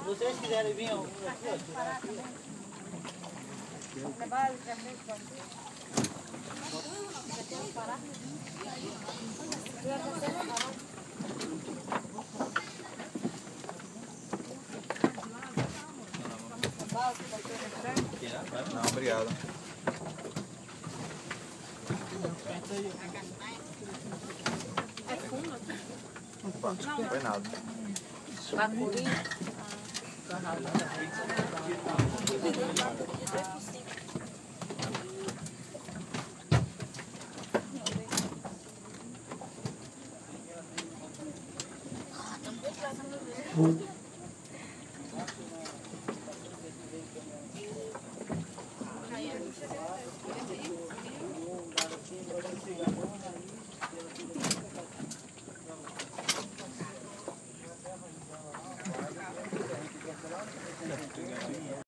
vocês quiserem vir, ó. Não, obrigado. É fundo aqui? Não foi nada.